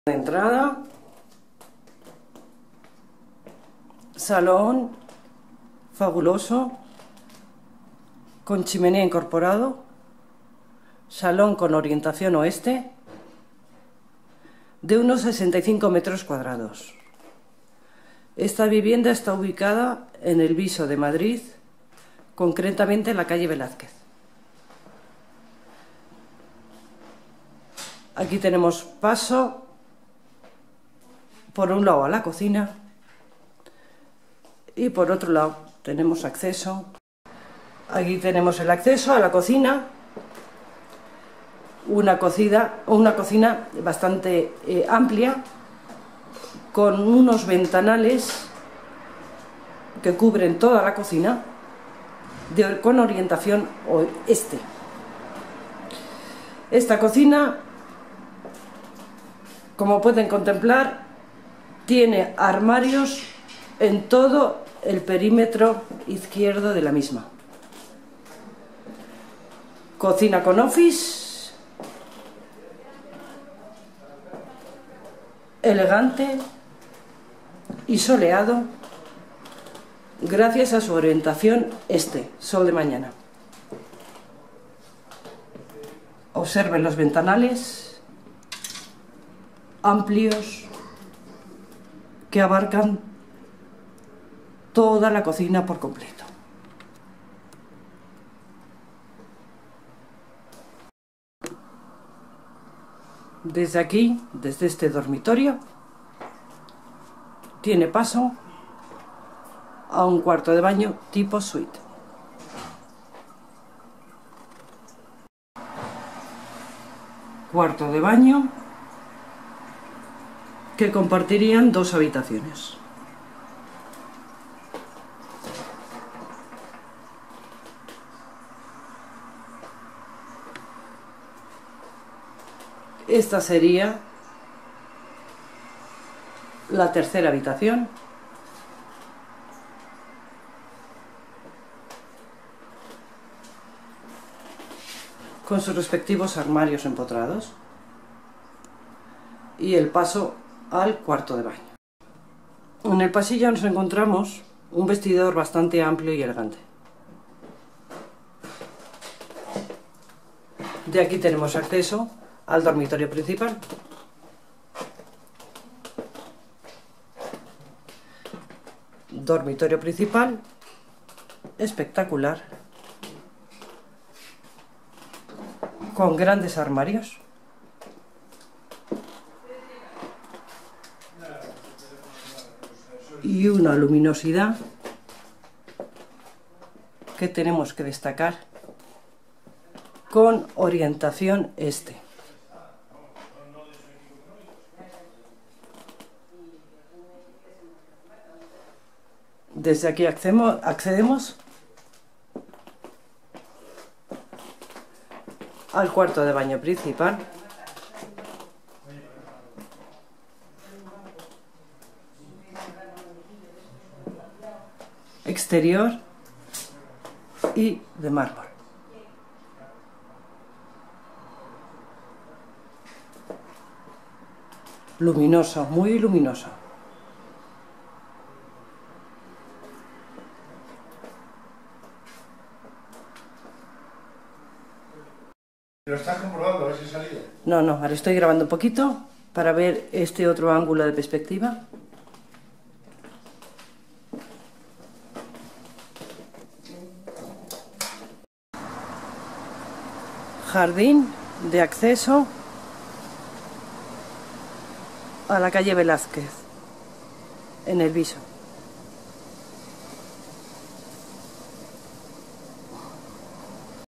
De entrada, salón fabuloso, con chimenea incorporado, salón con orientación oeste, de unos 65 metros cuadrados. Esta vivienda está ubicada en el Viso de Madrid, concretamente en la calle Velázquez. Aquí tenemos paso por un lado a la cocina y por otro lado tenemos acceso. Aquí tenemos el acceso a la cocina, una cocina bastante amplia, con unos ventanales que cubren toda la cocina con orientación oeste. Esta cocina, como pueden contemplar, tiene armarios en todo el perímetro izquierdo de la misma. Cocina con office, elegante y soleado, gracias a su orientación este, sol de mañana. Observen los ventanales amplios que abarcan toda la cocina por completo. Desde aquí, desde este dormitorio, tiene paso a un cuarto de baño tipo suite. Cuarto de baño que compartirían dos habitaciones. Esta sería la tercera habitación, con sus respectivos armarios empotrados, y el paso al cuarto de baño. En el pasillo nos encontramos un vestidor bastante amplio y elegante. De aquí tenemos acceso al dormitorio principal. Dormitorio principal espectacular, con grandes armarios. Y una luminosidad que tenemos que destacar, con orientación este. Desde aquí accedemos al cuarto de baño principal, exterior y de mármol. Luminoso, muy luminoso. ¿Lo estás comprobando a ver si ha salido? No, ahora estoy grabando un poquito para ver este otro ángulo de perspectiva. Jardín de acceso a la calle Velázquez, en el Viso.